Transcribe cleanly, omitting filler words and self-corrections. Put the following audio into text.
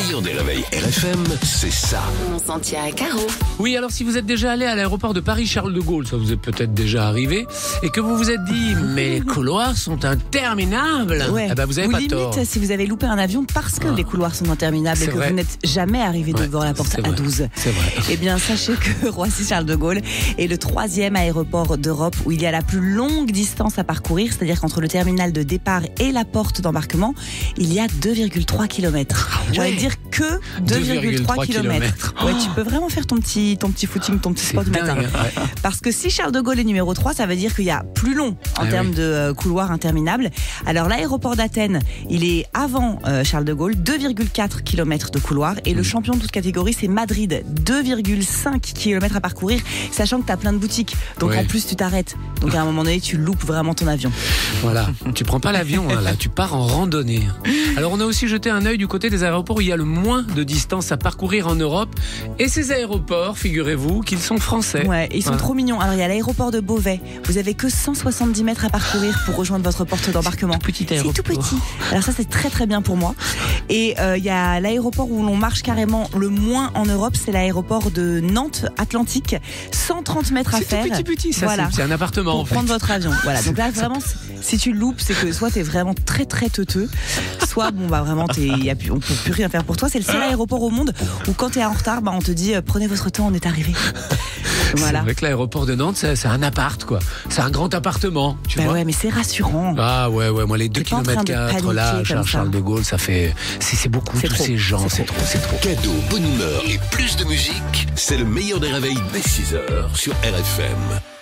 meilleur des réveils RFM, c'est ça. On s'en tient à Caro. Oui, alors si vous êtes déjà allé à l'aéroport de Paris-Charles de Gaulle, ça vous est peut-être déjà arrivé, et que vous vous êtes dit, mais les couloirs sont interminables, Ouais. eh ben vous avez Ou pas limite, tort. si vous avez loupé un avion parce que les couloirs sont interminables C'est et que vrai. vous n'êtes jamais arrivé Ouais, devant la porte c'est à vrai. 12. C'est vrai. Eh bien, sachez que Roissy-Charles de Gaulle est le 3e aéroport d'Europe où il y a la plus longue distance à parcourir, c'est-à-dire qu'entre le terminal de départ et la porte d'embarquement, il y a 2,3 km. J'ai envie de dire que 2,3 km. Ouais, tu peux vraiment faire ton petit footing, ton petit sport du matin. dingue, ouais. Parce que si Charles de Gaulle est numéro 3, ça veut dire qu'il y a plus long en termes oui. de couloirs interminables. Alors l'aéroport d'Athènes, il est avant Charles de Gaulle, 2,4 km de couloir. Et le champion de toute catégorie, c'est Madrid, 2,5 km à parcourir, sachant que tu as plein de boutiques. Donc Ouais. en plus, tu t'arrêtes. Donc à un moment donné, tu loupes vraiment ton avion. Voilà, tu prends pas l'avion, hein, là, tu pars en randonnée. Alors on a aussi jeté un œil du côté des aéroports où il y a le moins de distance à parcourir en Europe. Et ces aéroports, figurez-vous qu'ils sont français. Ouais, et ils sont trop mignons. Alors il y a l'aéroport de Beauvais. Vous avez que 170 mètres à parcourir pour rejoindre votre porte d'embarquement. Tout petit C'est aéroport. tout petit. Alors ça, c'est très très bien pour moi. Et il y a l'aéroport où l'on marche carrément le moins en Europe, c'est l'aéroport de Nantes Atlantique. 130 mètres à C'est faire. tout petit, ça, Voilà. c'est un appartement Pour en fait. prendre votre avion. Voilà. Donc là, vraiment, si tu loupes, c'est que soit t'es vraiment très très teuteux, soit bon bah vraiment on peut plus rien faire pour toi. C'est le seul aéroport au monde où quand t'es en retard, bah on te dit prenez votre temps, on est arrivé. Voilà. C'est vrai que l'aéroport de Nantes, c'est un appart, quoi. C'est un grand appartement, tu Bah vois. ouais, mais c'est rassurant. Ah ouais, moi les 2 T'es pas en train km de 4 là, paniquer comme ça. Charles de Gaulle, ça fait, c'est beaucoup, C'est tous trop. ces gens, C'est c'est trop. Cadeau, bonne humeur et plus de musique, c'est le meilleur des réveils dès 6h sur RFM.